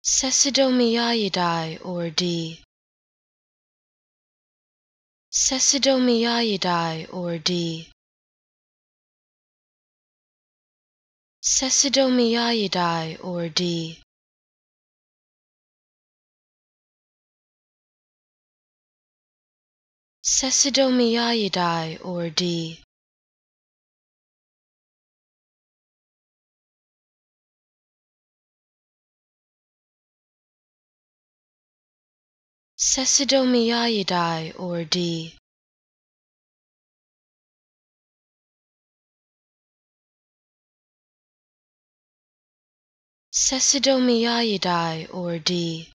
Cecidomyiidae or D. Cecidomyiidae or D. Cecidomyiidae or D. Cecidomyiidae or D. Cecidomyiidae or D. Cecidomyiidae or D.